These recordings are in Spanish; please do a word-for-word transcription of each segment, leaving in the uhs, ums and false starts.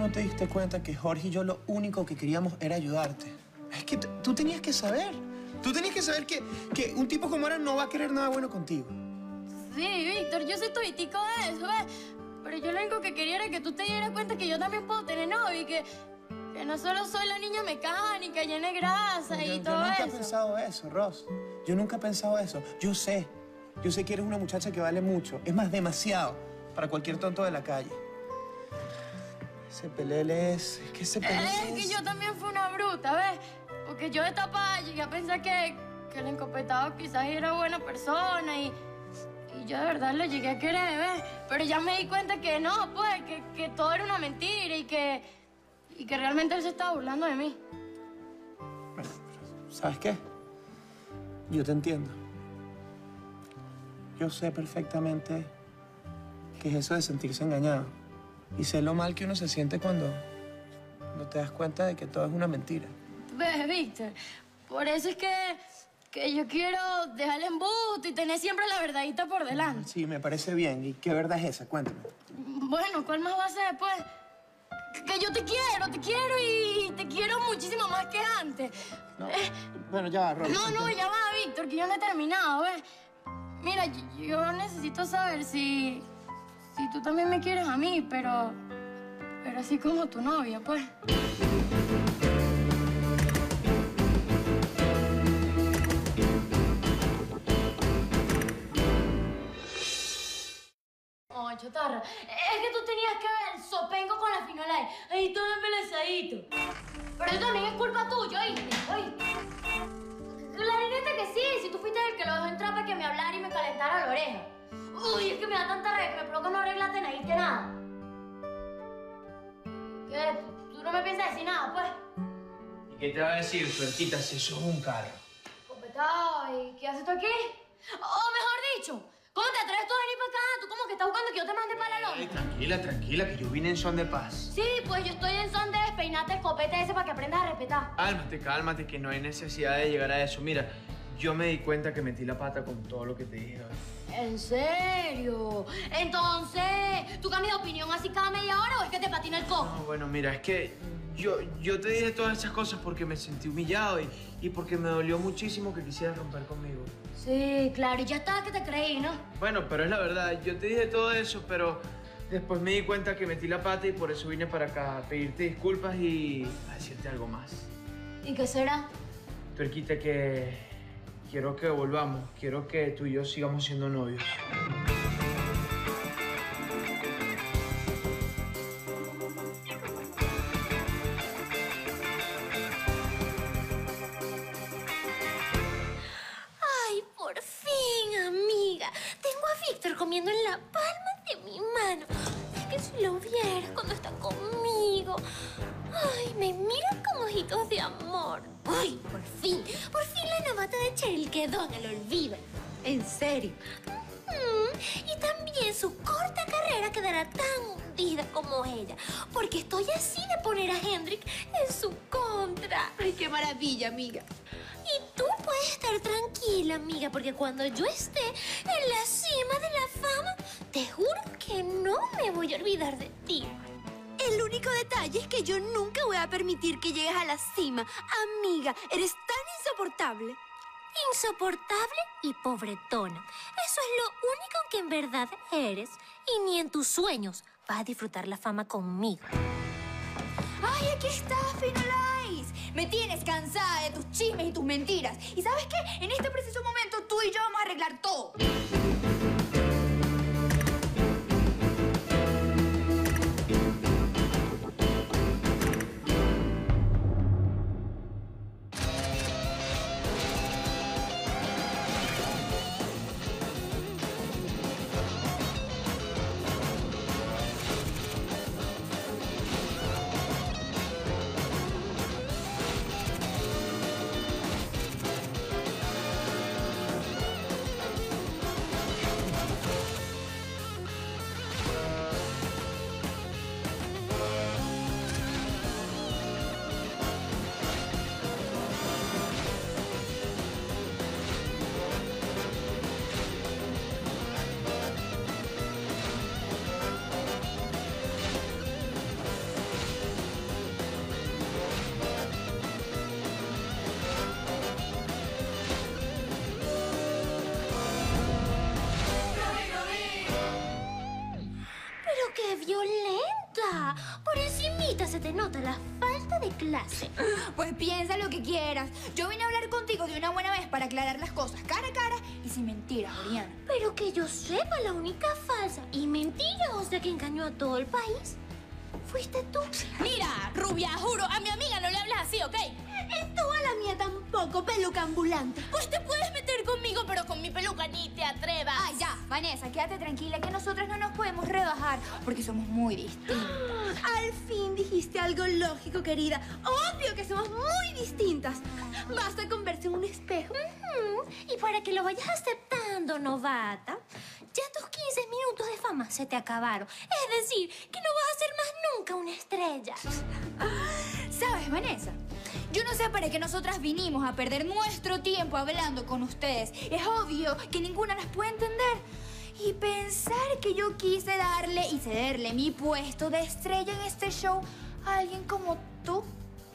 no te diste cuenta que Jorge y yo lo único que queríamos era ayudarte? Es que tú tenías que saber. Tú tenías que saber que, que un tipo como Aran no va a querer nada bueno contigo. Sí, Víctor, yo soy toditico de eso, ¿ves? Pero yo lo único que quería era que tú te dieras cuenta que yo también puedo tener novio y que, que no solo soy la niña mecánica, llena de grasa yo, y yo todo nunca eso. he pensado eso, Ros. Yo nunca he pensado eso. Yo sé. Yo sé que eres una muchacha que vale mucho. Es más, demasiado para cualquier tonto de la calle. Ese pelele es... Es que ese pelele es... Es que yo también fui una bruta, ¿ves? Porque yo de tapada llegué a pensar que, que el encopetado quizás era buena persona y... Y yo de verdad lo llegué a querer, ¿ves? Pero ya me di cuenta que no, pues, que, que todo era una mentira y que... Y que realmente él se estaba burlando de mí. Bueno, ¿sabes qué? Yo te entiendo. Yo sé perfectamente qué es eso de sentirse engañado. Y sé lo mal que uno se siente cuando, cuando te das cuenta de que todo es una mentira. ¿Ves, Víctor? Por eso es que, que yo quiero dejar el embuste y tener siempre la verdadita por delante. Sí, me parece bien. ¿Y qué verdad es esa? Cuéntame. Bueno, ¿cuál más va a ser, pues? Que yo te quiero, te quiero y te quiero muchísimo más que antes. No. Eh, Bueno, ya va, Ros. no, no, ya va, Víctor, que yo no he terminado, ¿ves? Mira, yo, yo necesito saber si... Si tú también me quieres a mí, pero... Pero así como tu novia, pues. Ay, Chotarra, es que tú tenías que ver el sopenco con la Finolay. Ahí todo embelezadito. Pero eso también es culpa tuya, ¿oíste? ¿Oíste? Clarinete que sí, si tú fuiste el que lo dejó entrar para que me hablara y me calentara la oreja. Uy, es que me da tanta rabia que me provoca no arreglarte nada y que nada. ¿Qué? ¿Tú no me piensas decir nada, pues? ¿Y qué te va a decir, Suertita, si eso es un carro? Copetado, ¿y qué haces tú aquí? O mejor dicho, ¿cómo te atreves tú a venir para acá? Tú como que estás buscando que yo te mande para la Ay, loma. tranquila, tranquila, que yo vine en son de paz. Sí, pues yo estoy en son de despeinarte el copete ese para que aprendas a respetar. Cálmate, cálmate, que no hay necesidad de llegar a eso. Mira, yo me di cuenta que metí la pata con todo lo que te dije hoy. ¿En serio? Entonces, ¿tú cambias de opinión así cada media hora o es que te patina el coco? No, bueno, mira, es que yo, yo te dije todas esas cosas porque me sentí humillado y, y porque me dolió muchísimo que quisieras romper conmigo. Sí, claro, y ya está que te creí, ¿no? Bueno, pero es la verdad, yo te dije todo eso, pero después me di cuenta que metí la pata y por eso vine para acá a pedirte disculpas y a decirte algo más. ¿Y qué será? Tuerquita, que quiero que volvamos, quiero que tú y yo sigamos siendo novios. Ay, por fin, amiga. Tengo a Víctor comiendo en la palma de mi mano. Es que si lo vieras cuando está conmigo. Ay, me mira con ojitos de amor. Ay, por fin, por fin la novata de Cheryl quedó en el olvido. En serio. Mm, y también su corta carrera quedará tan hundida como ella, porque estoy así de poner a Hendrik en su contra. Ay, qué maravilla, amiga. Y tú puedes estar tranquila, amiga, porque cuando yo esté en la cima de la fama, te juro que no me voy a olvidar de ti. El único detalle es que yo nunca voy a permitir que llegues a la cima. Amiga, eres tan insoportable. Insoportable y pobretona. Eso es lo único que en verdad eres. Y ni en tus sueños vas a disfrutar la fama conmigo. ¡Ay, aquí está, Finolais! Me tienes cansada de tus chismes y tus mentiras. ¿Y sabes qué? En este preciso momento tú y yo vamos a arreglar todo. clase. Pues piensa lo que quieras. Yo vine a hablar contigo de una buena vez para aclarar las cosas cara a cara y sin mentiras, Oriana. Pero que yo sepa, la única falsa y mentirosa que engañó a todo el país fuiste tú. Mira, rubia, juro, a mi amiga no le hablas así, ¿ok? Y tú a la mía tampoco, peluca ambulante. Pues te puedes meter conmigo, pero con mi peluca ni te atrevas. Ay, ya, Vanessa, quédate tranquila que nosotros no nos podemos rebajar porque somos muy distintos. Al fin dijiste algo lógico, querida. Obvio que somos muy distintas. Basta con verse en un espejo. Ujú. Y para que lo vayas aceptando, novata, ya tus quince minutos de fama se te acabaron. Es decir, que no vas a ser más nunca una estrella. ¿Sabes, Vanessa? Yo no sé para qué nosotras vinimos a perder nuestro tiempo hablando con ustedes. Es obvio que ninguna las puede entender. Y pensar que yo quise darle y cederle mi puesto de estrella en este show a alguien como tú.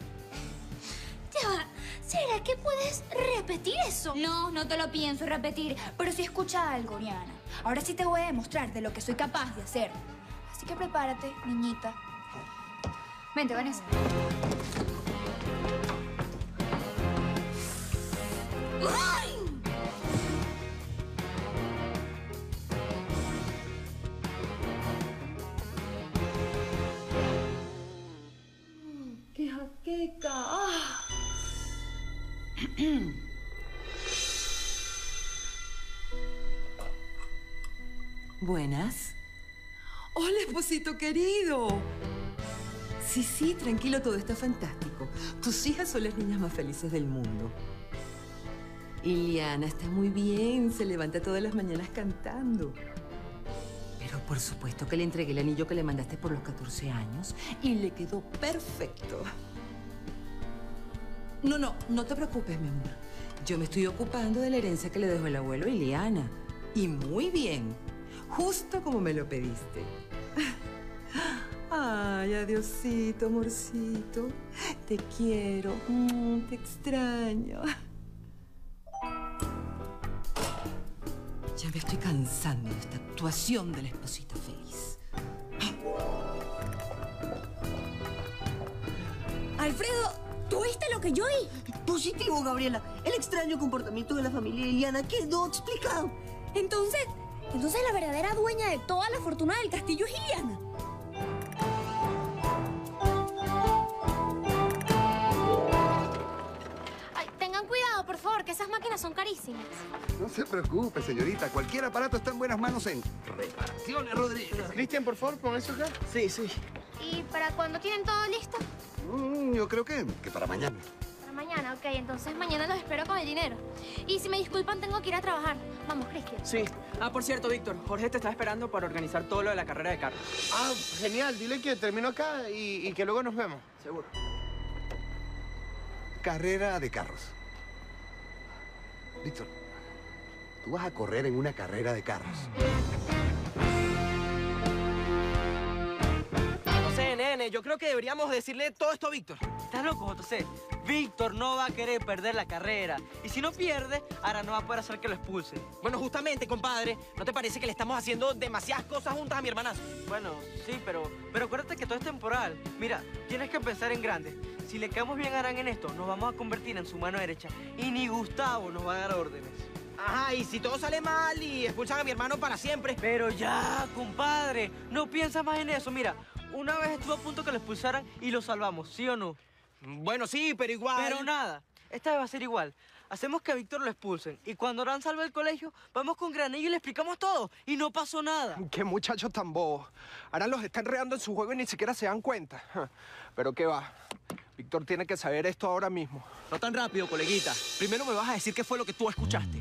Ya va. ¿Será que puedes repetir eso? No, no te lo pienso repetir, pero sí escucha algo, Oriana. Ahora sí te voy a demostrar de lo que soy capaz de hacer. Así que prepárate, niñita. Vente, Vanessa. ¡Ay! ¡Qué jaqueca! ¡Ah! Buenas. ¡Hola, esposito querido! Sí, sí, tranquilo, todo está fantástico. Tus hijas son las niñas más felices del mundo. Iliana está muy bien, se levanta todas las mañanas cantando. Pero por supuesto que le entregué el anillo que le mandaste por los catorce años y le quedó perfecto. No, no, no te preocupes, mi amor. Yo me estoy ocupando de la herencia que le dejó el abuelo a Iliana. Y muy bien, justo como me lo pediste. Ay, adiosito, amorcito. Te quiero, mm, te extraño. Ya me estoy cansando de esta actuación de la esposita feliz. Alfredo, ¿tú viste lo que yo vi? Positivo, Gabriela. El extraño comportamiento de la familia Iliana quedó explicado. Entonces, entonces la verdadera dueña de toda la fortuna del castillo es Iliana. Ay, tengan cuidado, por favor, que esas máquinas son carísimas. No se preocupe, señorita. Cualquier aparato está en buenas manos en Reparaciones Rodríguez. Cristian, por favor, pon eso acá. Sí, sí. ¿Y para cuándo tienen todo listo? Mm, yo creo que, que para mañana. Para mañana, ok. Entonces mañana los espero con el dinero. Y si me disculpan, tengo que ir a trabajar. Vamos, Cristian. Sí. Ah, por cierto, Víctor, Jorge te está esperando para organizar todo lo de la carrera de carros. Ah, genial. Dile que termino acá y, y que luego nos vemos. Seguro. Carrera de carros. Víctor, tú vas a correr en una carrera de carros. No sé, nene, yo creo que deberíamos decirle todo esto a Víctor. ¿Estás loco, José? Víctor no va a querer perder la carrera. Y si no pierde, ahora no va a poder hacer que lo expulsen. Bueno, justamente, compadre, ¿no te parece que le estamos haciendo demasiadas cosas juntas a mi hermanazo? Bueno, sí, pero, pero acuérdate que todo es temporal. Mira, tienes que pensar en grande. Si le quedamos bien a Arán en esto, nos vamos a convertir en su mano derecha. Y ni Gustavo nos va a dar órdenes. Ajá, y si todo sale mal y expulsan a mi hermano para siempre. Pero ya, compadre, no piensas más en eso. Mira, una vez estuvo a punto que lo expulsaran y lo salvamos, ¿sí o no? Bueno, sí, pero igual... Pero nada, esta vez va a ser igual. Hacemos que a Víctor lo expulsen y cuando Arán salve el colegio, vamos con Granillo y le explicamos todo y no pasó nada. Qué muchachos tan bobos. Arán los está enredando en su juego y ni siquiera se dan cuenta. Pero qué va. Víctor tiene que saber esto ahora mismo. No tan rápido, coleguita. Primero me vas a decir qué fue lo que tú escuchaste.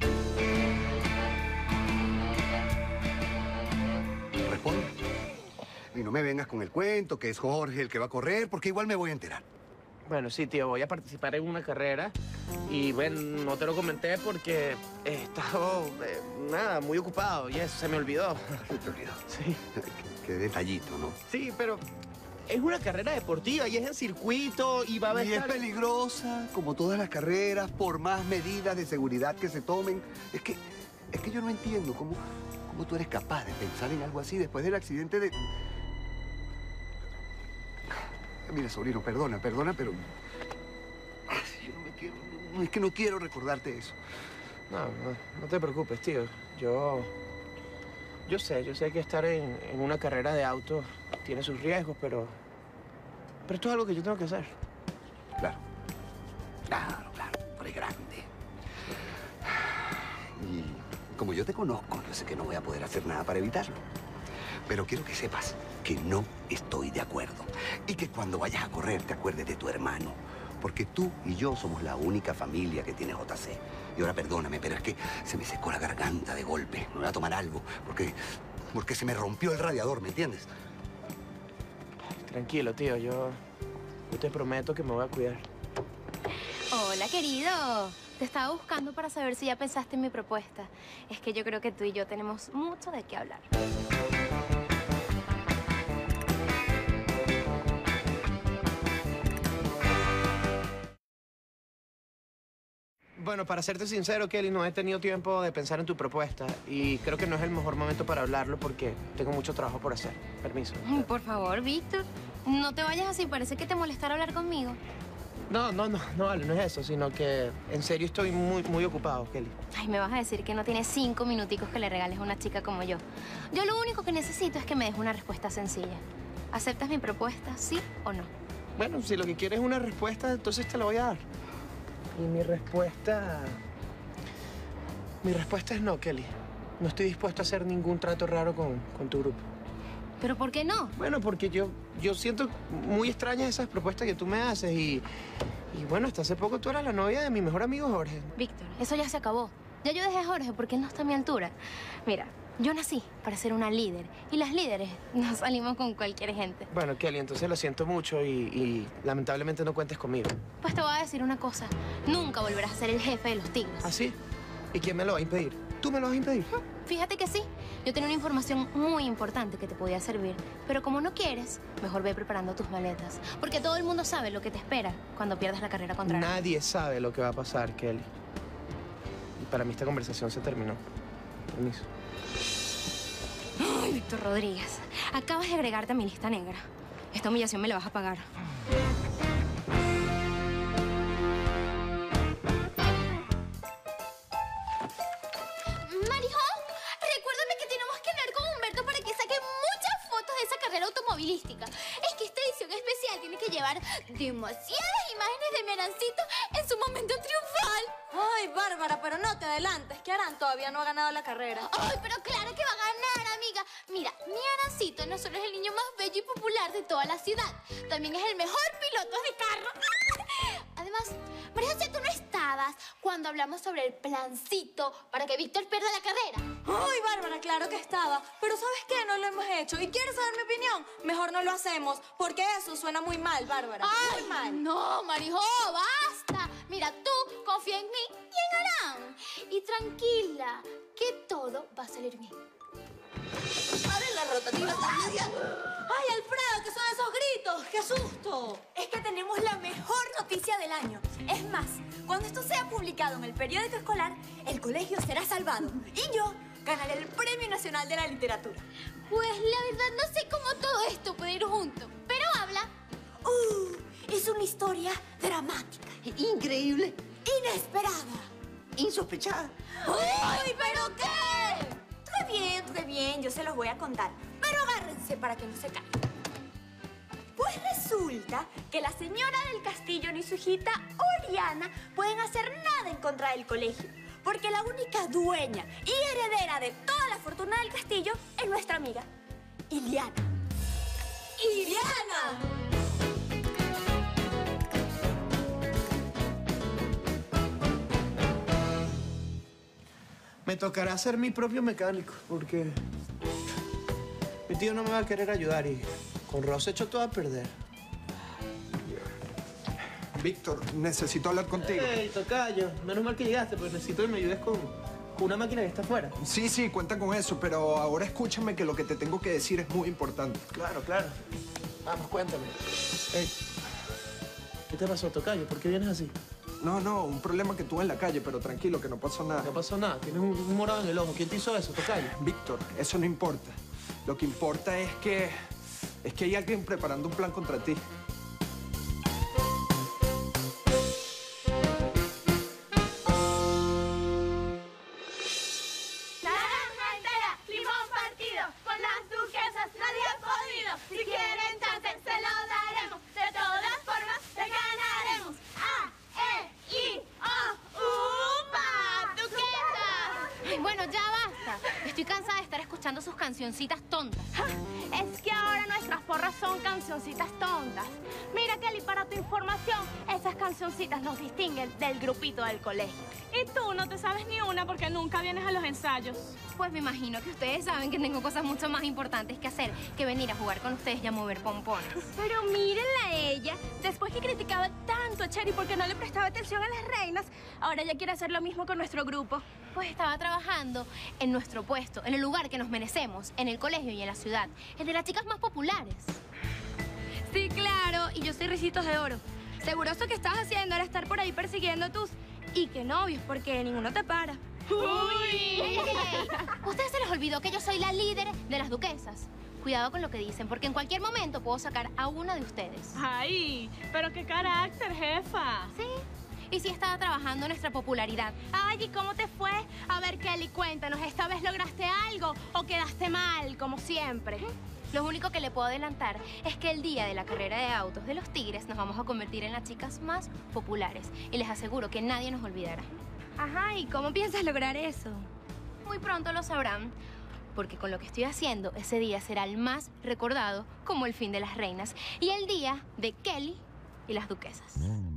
Responde. Y no me vengas con el cuento que es Jorge el que va a correr, porque igual me voy a enterar. Bueno, sí, tío, voy a participar en una carrera y, bueno, no te lo comenté porque he estado, eh, nada, muy ocupado y eso se me olvidó. Se te olvidó. Sí. Qué, qué detallito, ¿no? Sí, pero es una carrera deportiva y es en circuito y va a haber... Y es peligrosa, como todas las carreras, por más medidas de seguridad que se tomen. Es que, es que yo no entiendo cómo, cómo tú eres capaz de pensar en algo así después del accidente de... Mira, sobrino, perdona, perdona, pero es que no quiero recordarte eso. No, no, no te preocupes, tío. Yo... Yo sé, yo sé que estar en, en una carrera de auto tiene sus riesgos, pero... Pero esto es algo que yo tengo que hacer. Claro. Claro, claro. Tú eres grande. Y como yo te conozco, yo sé que no voy a poder hacer nada para evitarlo. Pero quiero que sepas que no estoy de acuerdo. Y que cuando vayas a correr te acuerdes de tu hermano. Porque tú y yo somos la única familia que tiene J C. Y ahora perdóname, pero es que se me secó la garganta de golpe. Me voy a tomar algo porque, porque se me rompió el radiador, ¿me entiendes? Tranquilo, tío. Yo, yo te prometo que me voy a cuidar. Hola, querido. Te estaba buscando para saber si ya pensaste en mi propuesta. Es que yo creo que tú y yo tenemos mucho de qué hablar. Bueno, para serte sincero, Kelly, no he tenido tiempo de pensar en tu propuesta y creo que no es el mejor momento para hablarlo porque tengo mucho trabajo por hacer. Permiso. Por favor, Víctor, no te vayas así. Parece que te molestara hablar conmigo. No, no, no, no, vale, no es eso, sino que en serio estoy muy, muy ocupado, Kelly. Ay, me vas a decir que no tienes cinco minuticos que le regales a una chica como yo. Yo lo único que necesito es que me des una respuesta sencilla. ¿Aceptas mi propuesta, sí o no? Bueno, si lo que quieres es una respuesta, entonces te la voy a dar. Y mi respuesta... Mi respuesta es no, Kelly. No estoy dispuesto a hacer ningún trato raro con, con tu grupo. ¿Pero por qué no? Bueno, porque yo, yo siento muy extrañas esas propuestas que tú me haces y... Y bueno, hasta hace poco tú eras la novia de mi mejor amigo Jorge. Víctor, eso ya se acabó. Ya yo dejé a Jorge porque él no está a mi altura. Mira, yo nací para ser una líder. Y las líderes no salimos con cualquier gente. Bueno, Kelly, entonces lo siento mucho y, y lamentablemente no cuentes conmigo. Pues te voy a decir una cosa. Nunca volverás a ser el jefe de los tigres. ¿Ah, sí? ¿Y quién me lo va a impedir? ¿Tú me lo vas a impedir? Fíjate que sí. Yo tenía una información muy importante que te podía servir. Pero como no quieres, mejor ve preparando tus maletas. Porque todo el mundo sabe lo que te espera cuando pierdas la carrera contra él. Nadie sabe lo que va a pasar, Kelly. Y para mí esta conversación se terminó. Permiso. Ay, Víctor Rodríguez, acabas de agregarte a mi lista negra. Esta humillación me la vas a pagar. Marijo, recuérdame que tenemos que hablar con Humberto para que saque muchas fotos de esa carrera automovilística. Es que esta edición especial tiene que llevar demasiadas imágenes de mi Arancito en su momento triunfal. Ay, Bárbara, pero no te adelantes, que Aran todavía no ha ganado la carrera. Ay, pero claro que va a ganar, amiga. Mira, mi Arancito no solo es el niño más bello y popular de toda la ciudad, también es el mejor piloto de carro. Además, María José, tú no estabas cuando hablamos sobre el plancito para que Víctor pierda la carrera. Ay, Bárbara, claro que estaba. Pero ¿sabes qué? No lo hemos hecho. ¿Y quieres saber mi opinión? Mejor no lo hacemos, porque eso suena muy mal, Bárbara. Ay, muy mal. No, Marijo, basta. Mira, tú confía en mí y en Aran. Y tranquila, que todo va a salir bien. ¡Abre la rotativa media! ¡Ay, Alfredo, qué son esos gritos! ¡Qué susto! Es que tenemos la mejor noticia del año. Es más, cuando esto sea publicado en el periódico escolar, el colegio será salvado. Y yo ganaré el Premio Nacional de la Literatura. Pues la verdad no sé cómo todo esto puede ir junto. Pero habla. Uh, es una historia dramática. Increíble. Inesperada. Insospechada. ¡Ay, pero qué! Très bien, très bien, yo se los voy a contar. Pero agárrense para que no se caigan. Pues resulta que la señora del castillo ni su hijita Oriana pueden hacer nada en contra del colegio. Porque la única dueña y heredera de toda la fortuna del castillo es nuestra amiga, Iliana. ¡Iliana! Me tocará ser mi propio mecánico, porque mi tío no me va a querer ayudar y con Ross he hecho todo a perder. Víctor, necesito hablar contigo. Ey, tocayo, menos mal que llegaste, pero necesito que me ayudes con, con una máquina que está afuera. Sí, sí, cuenta con eso, pero ahora escúchame que lo que te tengo que decir es muy importante. Claro, claro. Vamos, cuéntame. Ey, ¿qué te pasó, tocayo? ¿Por qué vienes así? No, no, un problema que tuve en la calle, pero tranquilo, que no pasó nada. No pasó nada, tienes un, un morado en el ojo. ¿Quién te hizo eso, tocayo? Víctor, eso no importa. Lo que importa es que... es que hay alguien preparando un plan contra ti. Vanessa. Estoy cansada de estar escuchando sus cancioncitas tontas. Es que ahora nuestras porras son cancioncitas tontas. Mira, Kelly, para tu información, esas cancioncitas nos distinguen del grupito del colegio. Y tú no te sabes ni una porque nunca vienes a los ensayos. Pues me imagino que ustedes saben que tengo cosas mucho más importantes que hacer que venir a jugar con ustedes y a mover pompones. Pero mírenla a ella. Después que criticaba tanto a Cherry porque no le prestaba atención a las reinas, ahora ya quiere hacer lo mismo con nuestro grupo. Pues estaba trabajando en nuestro puesto, en el lugar que nos merecemos, en el colegio y en la ciudad, el de las chicas más populares. Sí, claro, y yo soy Ricitos de Oro. Seguro eso que estás haciendo era estar por ahí persiguiendo tus y que novios, porque ninguno te para. ¡Uy! ¡Ey, ey, ey! ¿Ustedes se les olvidó que yo soy la líder de las duquesas? Cuidado con lo que dicen, porque en cualquier momento puedo sacar a una de ustedes. ¡Ay! ¡Pero qué carácter, jefa! Sí. Y sí estaba trabajando nuestra popularidad. Ay, ¿y cómo te fue? A ver, Kelly, cuéntanos, ¿esta vez lograste algo o quedaste mal, como siempre? Lo único que le puedo adelantar es que el día de la carrera de autos de los Tigres nos vamos a convertir en las chicas más populares. Y les aseguro que nadie nos olvidará. Ajá, ¿y cómo piensas lograr eso? Muy pronto lo sabrán, porque con lo que estoy haciendo, ese día será el más recordado como el fin de las reinas y el día de Kelly y las duquesas.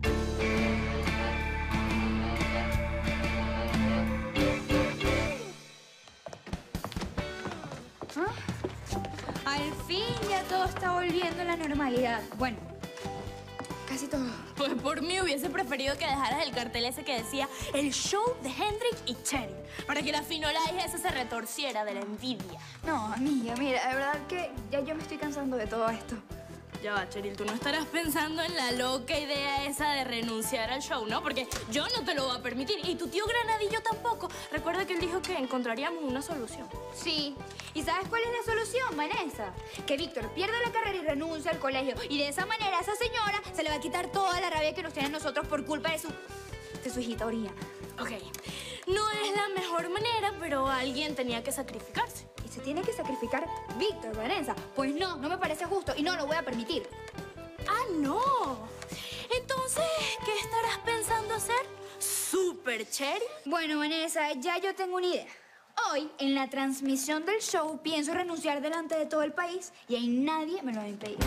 Al fin ya todo está volviendo a la normalidad. Bueno, casi todo. Pues por mí hubiese preferido que dejaras el cartel ese que decía el show de Hendrik y Cheryl, para que la finolais esa se retorciera de la envidia. No, amiga, mira, de verdad que ya yo me estoy cansando de todo esto. Ya va, Cheryl, tú no estarás pensando en la loca idea esa de renunciar al show, ¿no? Porque yo no te lo voy a permitir y tu tío Granadillo tampoco. Recuerda que él dijo que encontraríamos una solución. Sí. ¿Y sabes cuál es la solución, Vanessa? Que Víctor pierda la carrera y renuncie al colegio. Y de esa manera a esa señora se le va a quitar toda la rabia que nos tiene a nosotros por culpa de su... de su hijita Oriana. Ok. No es la mejor manera, pero alguien tenía que sacrificarse. ¿Y se tiene que sacrificar Víctor, Vanessa? Pues no, no me parece justo y no lo voy a permitir. ¡Ah, no! Entonces, ¿qué estarás pensando hacer? ¿Súper Cherry? Bueno, Vanessa, ya yo tengo una idea. Hoy, en la transmisión del show, pienso renunciar delante de todo el país y ahí nadie me lo va a impedir.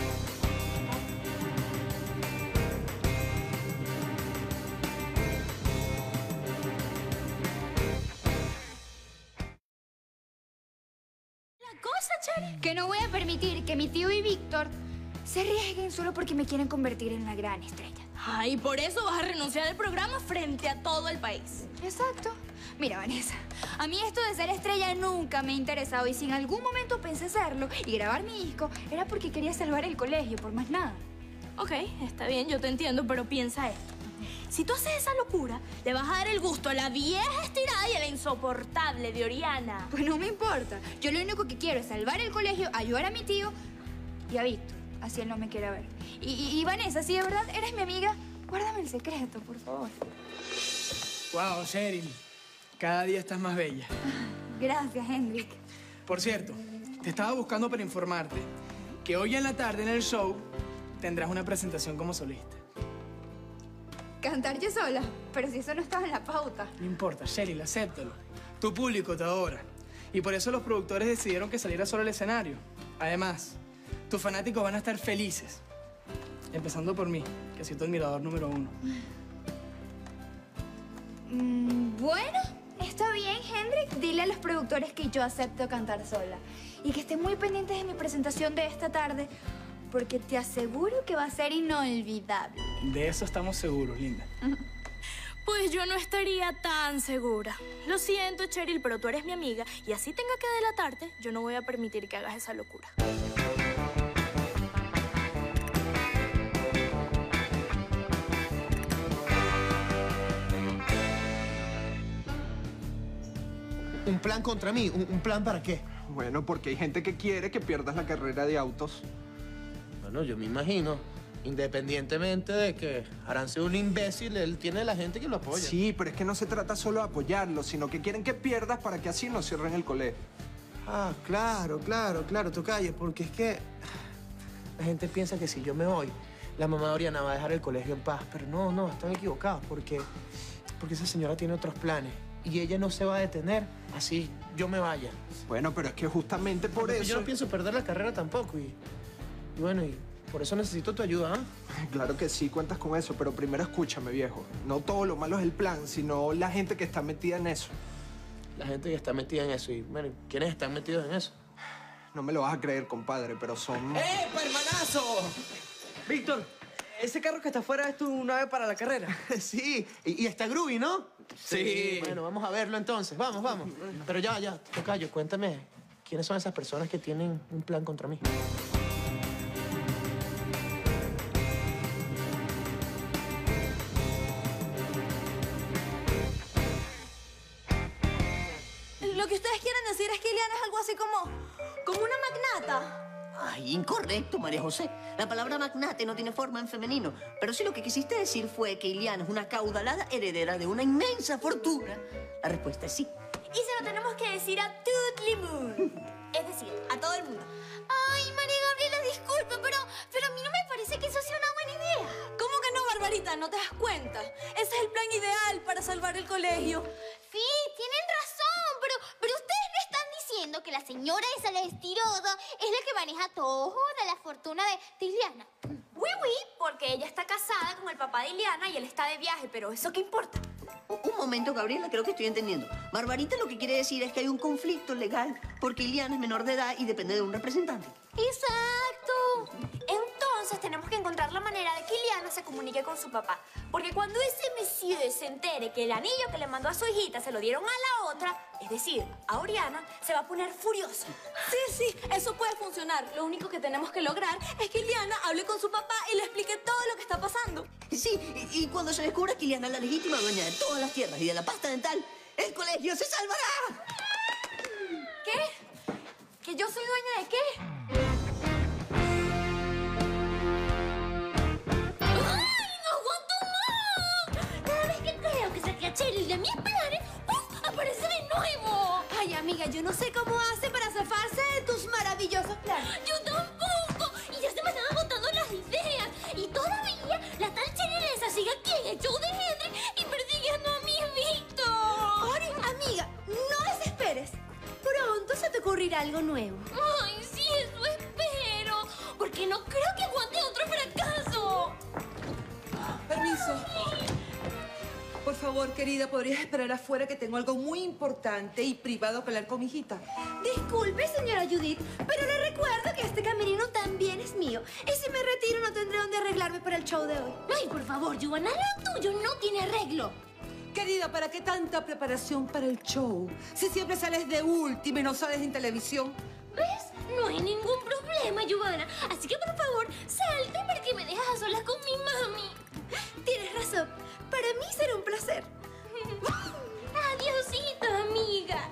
Cosa, Cherry? Que no voy a permitir que mi tío y Víctor se arriesguen solo porque me quieren convertir en la gran estrella. Ay, por eso vas a renunciar al programa frente a todo el país. Exacto. Mira, Vanessa, a mí esto de ser estrella nunca me ha interesado y si en algún momento pensé hacerlo y grabar mi disco, era porque quería salvar el colegio, por más nada. Ok, está bien, yo te entiendo, pero piensa esto. Si tú haces esa locura, le vas a dar el gusto a la vieja estirada y a la insoportable de Oriana. Pues no me importa. Yo lo único que quiero es salvar el colegio, ayudar a mi tío y a Víctor. Así él no me quiere ver. Y, y, y Vanessa, si de verdad eres mi amiga, guárdame el secreto, por favor. Wow, Cheryl. Cada día estás más bella. Gracias, Hendrik. Por cierto, te estaba buscando para informarte que hoy en la tarde en el show tendrás una presentación como solista. Cantar yo sola, pero si eso no estaba en la pauta. No importa, Cheryl, acéptalo. Tu público te adora. Y por eso los productores decidieron que salieras solo al escenario. Además, tus fanáticos van a estar felices. Empezando por mí, que soy tu admirador número uno. Mm, bueno, está bien, Hendrik. Dile a los productores que yo acepto cantar sola. Y que estén muy pendientes de mi presentación de esta tarde, porque te aseguro que va a ser inolvidable. De eso estamos seguros, linda. Pues yo no estaría tan segura. Lo siento, Cheryl, pero tú eres mi amiga y así tenga que delatarte, yo no voy a permitir que hagas esa locura. ¿Un plan contra mí? ¿Un, un plan para qué? Bueno, porque hay gente que quiere que pierdas la carrera de autos. Bueno, yo me imagino. Independientemente de que Arance sea un imbécil, él tiene la gente que lo apoya. Sí, pero es que no se trata solo de apoyarlo, sino que quieren que pierdas para que así no cierren el colegio. Ah, claro, claro, claro, tocayo, porque es que la gente piensa que si yo me voy, la mamá de Oriana va a dejar el colegio en paz. Pero no, no, están equivocados, porque, porque esa señora tiene otros planes. y ella no se va a detener, así yo me vaya. Bueno, pero es que justamente por Porque eso... yo no pienso perder la carrera tampoco y, y bueno, y por eso necesito tu ayuda, ¿ah? Claro que sí, cuentas con eso, pero primero escúchame, viejo. No todo lo malo es el plan, sino la gente que está metida en eso. La gente que está metida en eso y, bueno, ¿quiénes están metidos en eso? No me lo vas a creer, compadre, pero son... ¡Eh, hermanazo! Víctor, ese carro que está afuera es tu nave para la carrera. Sí, y, y está Groovy, ¿no? Sí. Bueno, vamos a verlo entonces. Vamos, vamos. Pero ya, ya, tocayo, cuéntame, ¿quiénes son esas personas que tienen un plan contra mí? Lo que ustedes quieren decir es que Ileana es algo así como... como una magnata. Ay, incorrecto, María José. La palabra magnate no tiene forma en femenino. Pero sí lo que quisiste decir fue que Ileana es una caudalada heredera de una inmensa fortuna. La respuesta es sí. Y se lo tenemos que decir a Tootly Moon. Es decir, a todo el mundo. Ay, María Gabriela, disculpa, pero, pero a mí no me parece que eso sea una buena idea. ¿Cómo que no, Barbarita? ¿No te das cuenta? Ese es el plan ideal para salvar el colegio. Sí, tienen razón, pero, pero ustedes no están diciendo que la señora esa, la estirosa, es la que maneja toda la fortuna de, de Ileana. Oui, oui, porque ella está casada con el papá de Ileana y él está de viaje, pero ¿eso qué importa? Un momento, Gabriela, creo que estoy entendiendo. Barbarita lo que quiere decir es que hay un conflicto legal porque Ileana es menor de edad y depende de un representante. ¡Exacto! Entonces tenemos que encontrar la manera de que Ileana se comunique con su papá. Porque cuando ese monsieur se entere que el anillo que le mandó a su hijita se lo dieron a la otra, es decir, a Oriana, se va a poner furioso. Sí, sí, eso puede funcionar. Lo único que tenemos que lograr es que Ileana hable con su papá y le explique todo lo que está pasando. Sí, y, y cuando se descubra que Ileana es la legítima dueña de todas las tierras y de la pasta dental, el colegio se salvará. ¿Qué? ¿Que yo soy dueña de qué? Cheryl de mis planes, ¡puf! Aparece de nuevo. Ay, amiga, yo no sé cómo hace para zafarse de tus maravillosos planes. Yo tampoco. Y ya se me están agotando las ideas. Y todavía la tal Cheryl esa sigue aquí en el show de Henry y persiguiendo a mi Víctor. Ori, amiga, no desesperes. Pronto se te ocurrirá algo nuevo. Ay, sí, eso espero. Porque no creo que aguante otro fracaso. Permiso. Por favor, querida, ¿podrías esperar afuera que tengo algo muy importante y privado que hablar con mi hijita? Disculpe, señora Judith, pero le recuerdo que este camerino también es mío. Y si me retiro no tendré dónde arreglarme para el show de hoy. Ay, por favor, Giovanna, lo tuyo no tiene arreglo. Querida, ¿para qué tanta preparación para el show? Si siempre sales de última y no sales en televisión. ¿Ves? No hay ningún problema, Giovanna. Así que, por favor, salte para que me dejas a solas con mi mami. Tienes razón. Para mí será un placer. Adiosito, amiga.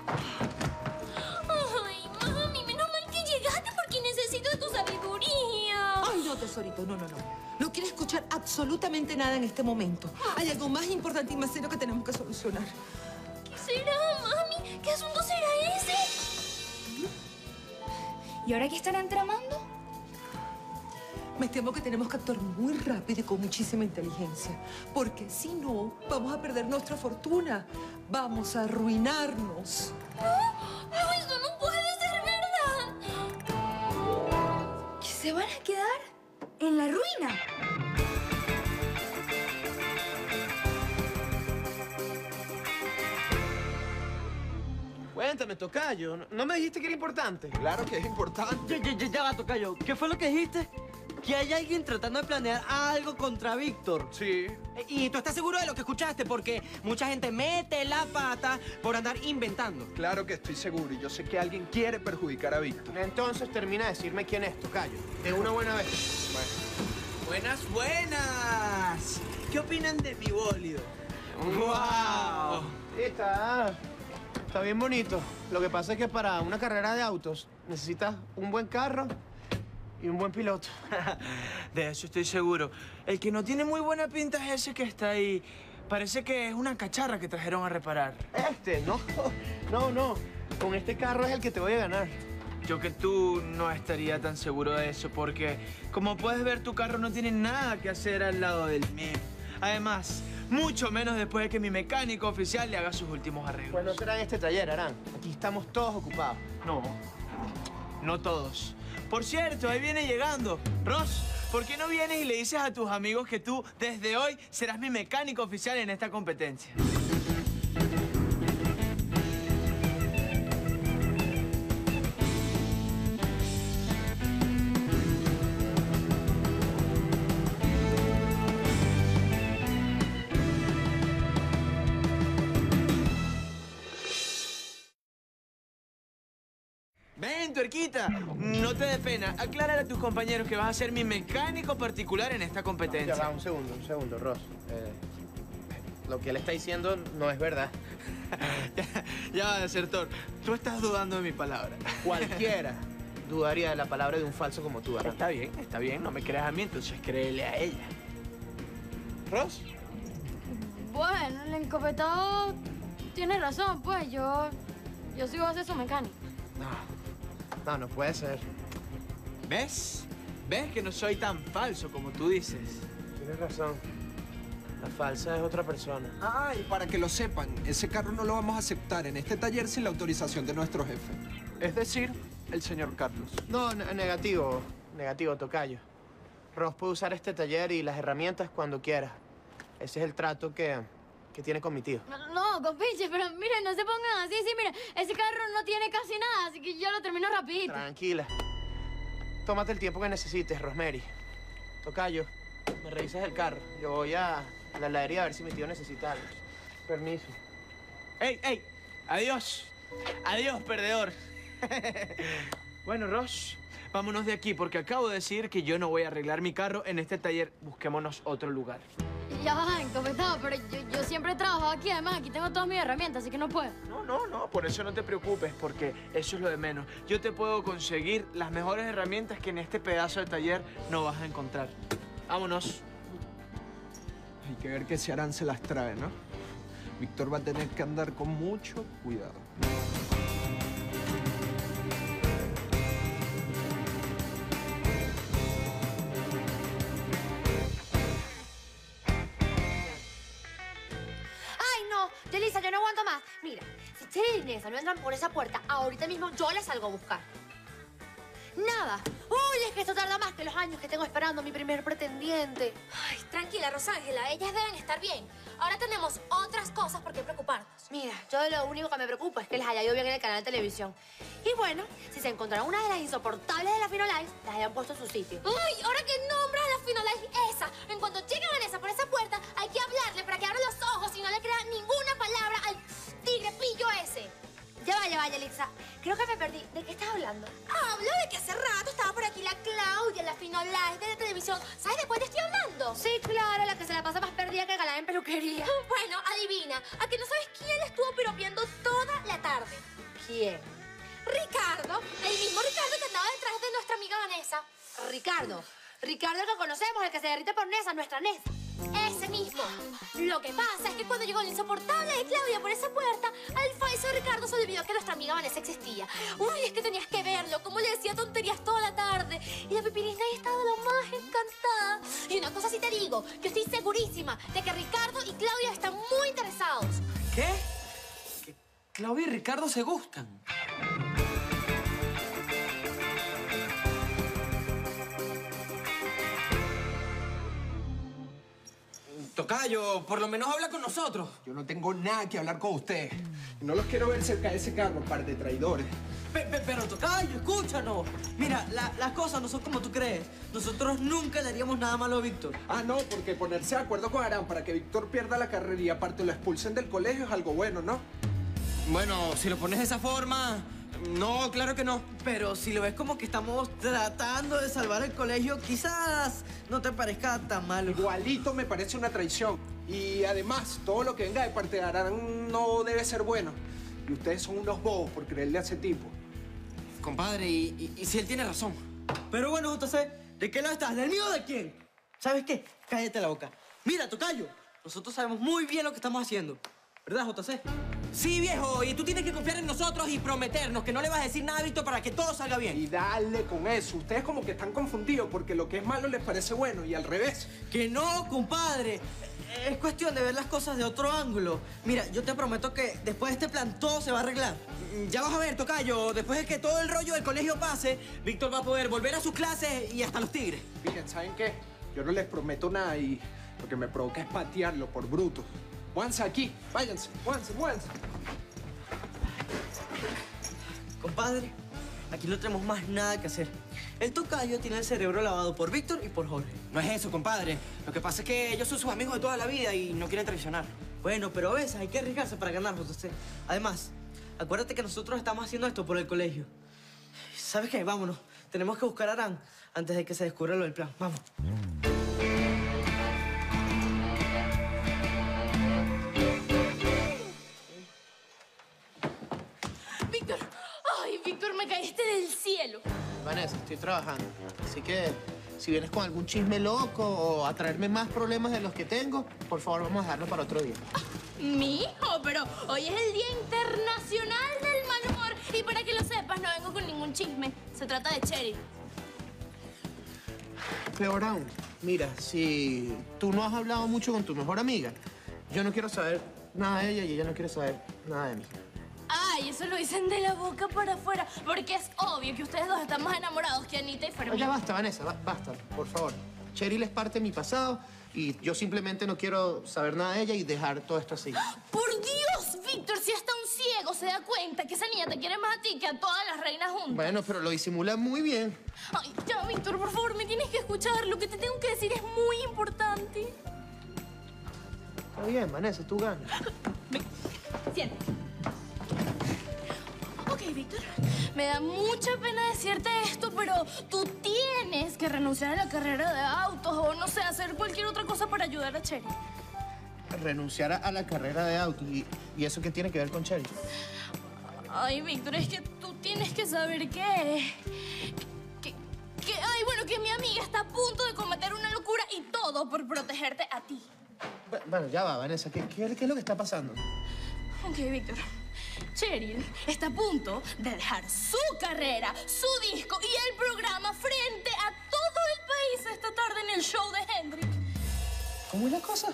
Ay, mami, menos mal que llegaste porque necesito tu sabiduría. Ay, no, tesorito, no, no, no. No quiero escuchar absolutamente nada en este momento. Hay algo más importante y más serio que tenemos que solucionar. ¿Qué será, mami? ¿Qué asunto será ese? ¿Y ahora qué estarán tramando? Me temo que tenemos que actuar muy rápido y con muchísima inteligencia. Porque si no, vamos a perder nuestra fortuna. Vamos a arruinarnos. No, no, eso no puede ser verdad. ¿Que se van a quedar en la ruina? Cuéntame, tocayo. ¿No me dijiste que era importante? Claro que es importante. Ya, ya, ya, ya va, tocayo. ¿Qué fue lo que dijiste? Que hay alguien tratando de planear algo contra Víctor. Sí. ¿Y tú estás seguro de lo que escuchaste? Porque mucha gente mete la pata por andar inventando. Claro que estoy seguro y yo sé que alguien quiere perjudicar a Víctor. Entonces termina de decirme quién es, tocayo. De una buena vez. Bueno. Buenas, buenas. ¿Qué opinan de mi bólido? ¡Wow! Sí, está, está bien bonito. Lo que pasa es que para una carrera de autos necesitas un buen carro y un buen piloto. De eso estoy seguro. El que no tiene muy buena pinta es ese que está ahí. Parece que es una cacharra que trajeron a reparar. Este, no, no, no. Con este carro es el que te voy a ganar. Yo que tú no estaría tan seguro de eso porque, como puedes ver, tu carro no tiene nada que hacer al lado del mío. Además, Mucho menos después de que mi mecánico oficial le haga sus últimos arreglos. Pues no será en este taller, Arán. Aquí estamos todos ocupados. No, no todos. Por cierto, ahí viene llegando. Ross, ¿por qué no vienes y le dices a tus amigos que tú, desde hoy, serás mi mecánico oficial en esta competencia? Ven, tuerquita, no te dé pena. Aclárale a tus compañeros que vas a ser mi mecánico particular en esta competencia. Ya va, un segundo, un segundo, Ross. Eh, lo que él está diciendo no es verdad. ya, ya va, desertor. Tú estás dudando de mi palabra. Cualquiera dudaría de la palabra de un falso como tú, Arán. Está bien, está bien. No me creas a mí, entonces créele a ella. ¿Ross? Bueno, el encopetado tiene razón, pues. Yo, yo sí voy a ser su mecánico. No. No, no puede ser. ¿Ves? ¿Ves que no soy tan falso como tú dices? Tienes razón. La falsa es otra persona. Ah, y para que lo sepan, ese carro no lo vamos a aceptar en este taller sin la autorización de nuestro jefe. Es decir, el señor Carlos. No, negativo. Negativo, tocayo. Ross puede usar este taller y las herramientas cuando quiera. Ese es el trato que, que tiene con mi tío. No, no, compinche, pero miren, no se pongan así, sí, mira, ese carro no tiene casi nada, así que yo lo termino rapidito. Tranquila. Tómate el tiempo que necesites, Rosemary. Tocayo, me revisas el carro. Yo voy a la heladería a ver si mi tío necesita algo. Permiso. ¡Ey, ey! ¡Adiós! ¡Adiós, perdedor! Bueno, Ross, vámonos de aquí porque acabo de decir que yo no voy a arreglar mi carro en este taller. Busquémonos otro lugar. Ya va, encopetado, pero yo, yo siempre he trabajado aquí, además aquí tengo todas mis herramientas, así que no puedo. No, no, no, por eso no te preocupes, porque eso es lo de menos. Yo te puedo conseguir las mejores herramientas que en este pedazo de taller no vas a encontrar. Vámonos. Hay que ver que si Arán se las trae, ¿no? Víctor va a tener que andar con mucho cuidado. Yelisa, yo no aguanto más. Mira, si Chela y Nessa no entran por esa puerta, ahorita mismo yo les salgo a buscar. Nada. Uy, es que esto tarda más que los años que tengo esperando a mi primer pretendiente. Ay, tranquila, Rosángela, ellas deben estar bien. Ahora tenemos otras cosas por qué preocuparnos. Mira, yo lo único que me preocupa es que les haya ido bien en el canal de televisión. Y bueno, si se encontraron una de las insoportables de la Finolife, las hayan puesto en su sitio. Uy, ahora que nombras a la Finolife esa, en cuanto llegue Vanessa por esa puerta, hay que hablarle para que abra los ojos y no le crea ninguna palabra al tigre pillo ese. Ya va, ya va, Yelitza. Creo que me perdí. ¿De qué estás hablando? Hablo de que hace rato estaba por aquí la Claudia, la Finolife de la televisión. ¿Sabes de cuál te estoy hablando? Sí, claro, la que se la pasa más perdida que galán en peluquería. Bueno, adivina. ¿A que no sabes quién le estuvo piropeando toda la tarde? ¿Quién? Ricardo. El mismo Ricardo que andaba detrás de nuestra amiga Vanessa. Ricardo. Ricardo el que conocemos, el que se derrite por Nessa, nuestra Nessa. Ese mismo. Lo que pasa es que cuando llegó el insoportable de Claudia por esa puerta, al falso Ricardo se olvidó que nuestra amiga Vanessa existía. Uy, es que tenías que verlo, cómo le decía tonterías toda la tarde. Y la Pipirina ahí estaba lo más encantada. Y una cosa sí te digo, yo estoy segurísima de que Ricardo y Claudia están muy interesados. ¿Qué? ¿Que Claudia y Ricardo se gustan? Tocayo, por lo menos habla con nosotros. Yo no tengo nada que hablar con ustedes. No los quiero ver cerca de ese carro, par de traidores. Pe pe pero, Tocayo, escúchanos. Mira, la, las cosas no son como tú crees. Nosotros nunca le haríamos nada malo a Víctor. Ah, no, porque ponerse de acuerdo con Arán para que Víctor pierda la carrera y aparte lo expulsen del colegio es algo bueno, ¿no? Bueno, si lo pones de esa forma... No, claro que no. Pero si lo ves como que estamos tratando de salvar el colegio, quizás no te parezca tan malo. Igualito me parece una traición. Y además, todo lo que venga de parte de Arán no debe ser bueno. Y ustedes son unos bobos por creerle a ese tipo. Compadre, y, y, y si él tiene razón. Pero bueno, J C, ¿de qué lado estás? ¿Del mío o de quién? ¿Sabes qué? Cállate la boca. Mira, Tocayo, nosotros sabemos muy bien lo que estamos haciendo. ¿Verdad, J C? Sí, viejo, y tú tienes que confiar en nosotros y prometernos que no le vas a decir nada a Víctor para que todo salga bien. Y dale con eso. Ustedes como que están confundidos porque lo que es malo les parece bueno y al revés. Que no, compadre. Es cuestión de ver las cosas de otro ángulo. Mira, yo te prometo que después de este plan todo se va a arreglar. Ya vas a ver, tocayo, después de que todo el rollo del colegio pase, Víctor va a poder volver a sus clases y hasta los tigres. Miren, ¿saben qué? Yo no les prometo nada y lo que me provoca es patearlo por bruto. Váyanse aquí, váyanse, váyanse, váyanse. Compadre, aquí no tenemos más nada que hacer. El tocayo tiene el cerebro lavado por Víctor y por Jorge. No es eso, compadre. Lo que pasa es que ellos son sus amigos de toda la vida y no quieren traicionar. Bueno, pero a veces hay que arriesgarse para ganar, José. Además, acuérdate que nosotros estamos haciendo esto por el colegio. ¿Sabes qué? Vámonos. Tenemos que buscar a Arán antes de que se descubra lo del plan. Vamos. Víctor, ay, Víctor, me caíste del cielo. Vanessa, estoy trabajando. Así que si vienes con algún chisme loco o a traerme más problemas de los que tengo, por favor, vamos a dejarlo para otro día. Mi hijo, pero hoy es el Día Internacional del Mal Humor. Y para que lo sepas, no vengo con ningún chisme. Se trata de Cheryl. Peor aún, mira, si tú no has hablado mucho con tu mejor amiga, yo no quiero saber nada de ella y ella no quiere saber nada de mí. Ay, eso lo dicen de la boca para afuera, porque es obvio que ustedes dos están más enamorados que Anita y Fermín. Ya basta, Vanessa, ba- basta, por favor. Cheryl es parte de mi pasado y yo simplemente no quiero saber nada de ella y dejar todo esto así. ¡Por Dios, Víctor! Si hasta un ciego se da cuenta que esa niña te quiere más a ti que a todas las reinas juntas. Bueno, pero lo disimula muy bien. Ay, ya, Víctor, por favor, me tienes que escuchar. Lo que te tengo que decir es muy importante. Está bien, Vanessa, tú ganas. Siéntate. Ok, Víctor, me da mucha pena decirte esto, pero tú tienes que renunciar a la carrera de autos o, no sé, hacer cualquier otra cosa para ayudar a Cheryl. Renunciar a la carrera de autos. ¿Y, y eso qué tiene que ver con Cheryl? Ay, Víctor, es que tú tienes que saber que... que... que... Ay, bueno, que mi amiga está a punto de cometer una locura y todo por protegerte a ti. Bueno, ya va, Vanessa. ¿Qué, qué, qué es lo que está pasando? Ok, Víctor. Cheryl está a punto de dejar su carrera, su disco y el programa frente a todo el país esta tarde en el show de Hendrik. ¿Cómo es la cosa?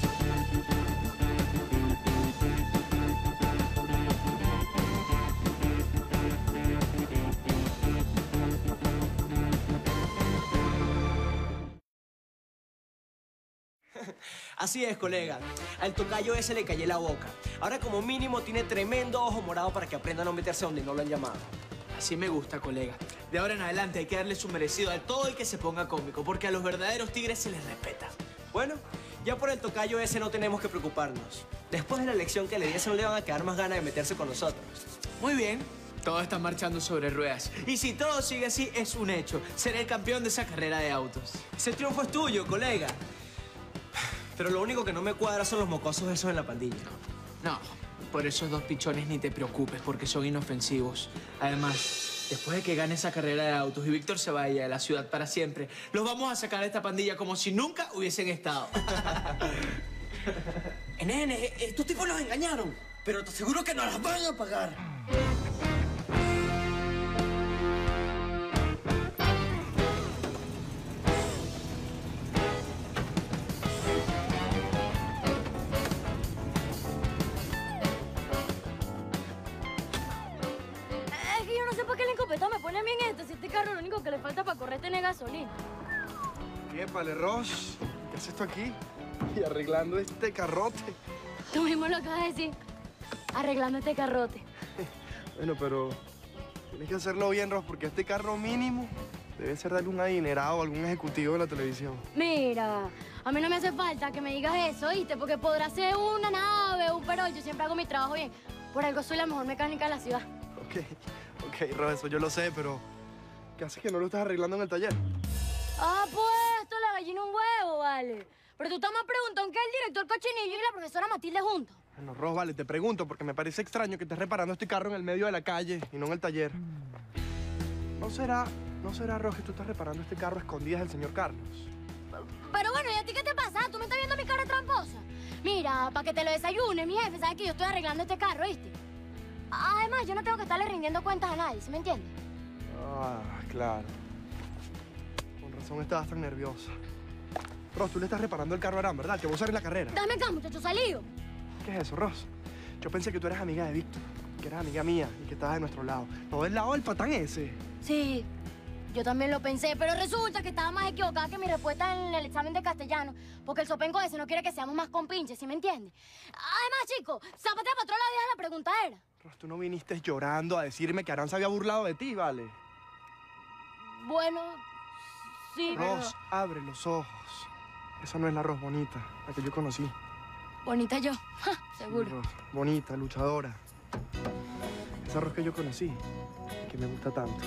Así es, colega. Al tocayo ese le callé la boca. Ahora como mínimo tiene tremendo ojo morado para que aprenda a no meterse donde no lo han llamado. Así me gusta, colega. De ahora en adelante hay que darle su merecido a todo y que se ponga cómico, porque a los verdaderos tigres se les respeta. Bueno, ya por el tocayo ese no tenemos que preocuparnos. Después de la elección que le diese no le van a quedar más ganas de meterse con nosotros. Muy bien. Todo está marchando sobre ruedas. Y si todo sigue así, es un hecho. Seré el campeón de esa carrera de autos. Ese triunfo es tuyo, colega. Pero lo único que no me cuadra son los mocosos esos en la pandilla. No, por esos dos pichones ni te preocupes, porque son inofensivos. Además, después de que gane esa carrera de autos y Víctor se vaya de la ciudad para siempre, los vamos a sacar de esta pandilla como si nunca hubiesen estado. Eh, nene, eh, estos tipos nos engañaron, pero te aseguro que nos las van a pagar. Es que yo no sé por qué el incopetado me pone a mí en esto, si este carro lo único que le falta para correr es tener gasolina. Épale, Ross, ¿qué haces tú aquí? Y arreglando este carrote. Tú mismo lo acabas de decir, arreglando este carrote. Bueno, pero tienes que hacerlo bien, Ross, porque este carro mínimo debe ser darle un adinerado a algún ejecutivo de la televisión. Mira, a mí no me hace falta que me digas eso, ¿viste? Porque podrá ser una nave, un pero yo siempre hago mi trabajo bien. Por algo soy la mejor mecánica de la ciudad. Ok, ok, Ross, eso yo lo sé, pero ¿qué haces que no lo estás arreglando en el taller? Ah, pues, esto la gallina un huevo, vale. Pero tú estás más preguntando que el director Cochinillo y la profesora Matilde juntos. Bueno, Ross, vale, te pregunto, porque me parece extraño que estés reparando este carro en el medio de la calle y no en el taller. ¿No será, no será, Ross, que tú estás reparando este carro a escondidas del señor Carlos? Pero bueno, ¿y a ti qué te pasa? ¿Tú me estás viendo mi cara tramposa? Mira, para que te lo desayunes, mi jefe sabe que yo estoy arreglando este carro, ¿viste? Además, yo no tengo que estarle rindiendo cuentas a nadie, ¿sí me entiendes? Ah, claro. Con razón estabas tan nerviosa. Ros, tú le estás reparando el carro a Aran, ¿verdad? Que vos sales en la carrera. Dame acá, muchacho, salido. ¿Qué es eso, Ros? Yo pensé que tú eras amiga de Víctor, que eras amiga mía y que estabas de nuestro lado. No del lado del patán ese. Sí, yo también lo pensé, pero resulta que estaba más equivocada que mi respuesta en el examen de castellano, porque el sopenco ese no quiere que seamos más compinches, ¿sí me entiendes? Además, chico, zapatea para otro lado y deja la preguntadera. Ros, tú no viniste llorando a decirme que Aran se había burlado de ti, ¿vale? Bueno, sí, Ros, pero... abre los ojos. Esa no es la Ros bonita, la que yo conocí. Bonita yo, ja, seguro. Sí, Ros, bonita, luchadora. Esa Ros que yo conocí, que me gusta tanto.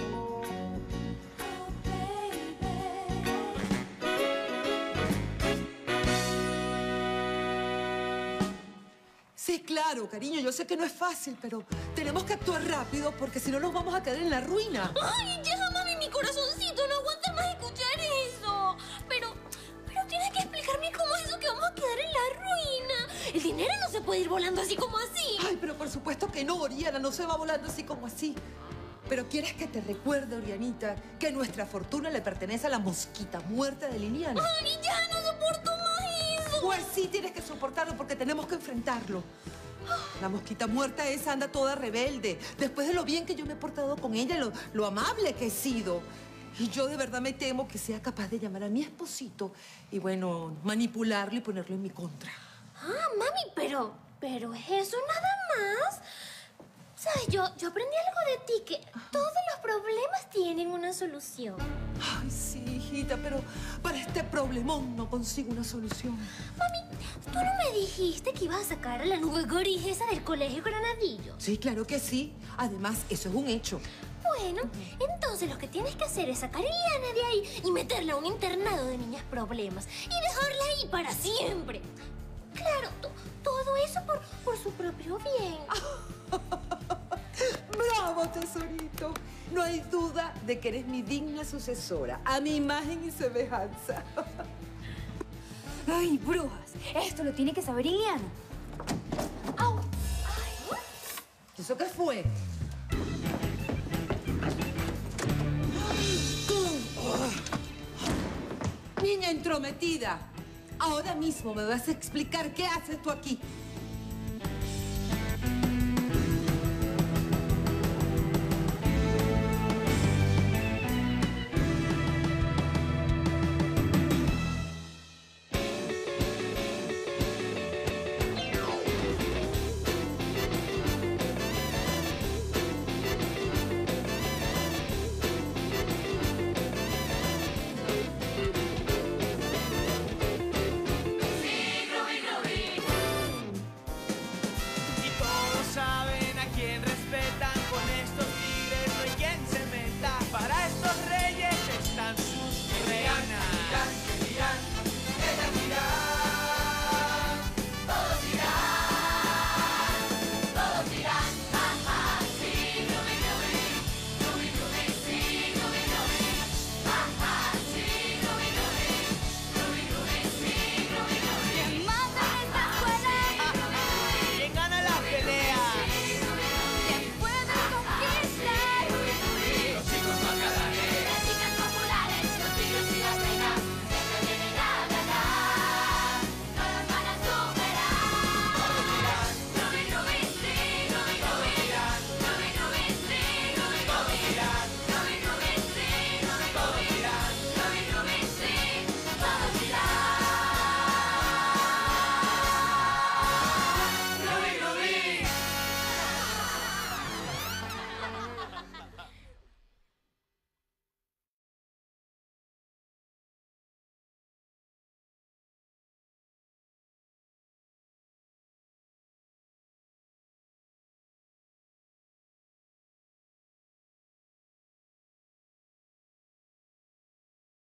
Sí, claro, cariño, yo sé que no es fácil, pero tenemos que actuar rápido porque si no nos vamos a quedar en la ruina. Ay, ya, mami, mi corazoncito, no aguanta más escuchar eso. Pero, pero tienes que explicarme cómo es eso que vamos a quedar en la ruina. El dinero no se puede ir volando así como así. Ay, pero por supuesto que no, Oriana, no se va volando así como así. Pero ¿quieres que te recuerde, Orianita, que nuestra fortuna le pertenece a la mosquita muerta de Liliana? Ay, ya, no soporto más eso. Pues sí, tienes que soportarlo porque tenemos que enfrentarlo. La mosquita muerta esa anda toda rebelde. Después de lo bien que yo me he portado con ella, lo, lo amable que he sido. Y yo de verdad me temo que sea capaz de llamar a mi esposito y, bueno, manipularlo y ponerlo en mi contra. Ah, mami, pero, pero ¿es eso nada más? ¿Sabes? Yo, yo aprendí algo de ti, que todos los problemas tienen una solución. Ay, sí, hijita, pero para este problemón no consigo una solución. Mami, ¿tú no me dijiste que ibas a sacar a la nube gris esa del colegio Granadillo? Sí, claro que sí. Además, eso es un hecho. Bueno, entonces lo que tienes que hacer es sacar a Iliana de ahí y meterla a un internado de niñas problemas y dejarla ahí para siempre. Claro, todo eso por, por su propio bien. ¡Bravo, tesorito! No hay duda de que eres mi digna sucesora, a mi imagen y semejanza. Ay, brujas, esto lo tiene que saber Iliana. ¡Au! Ay. ¿Eso qué fue? Niña entrometida, ahora mismo me vas a explicar qué haces tú aquí.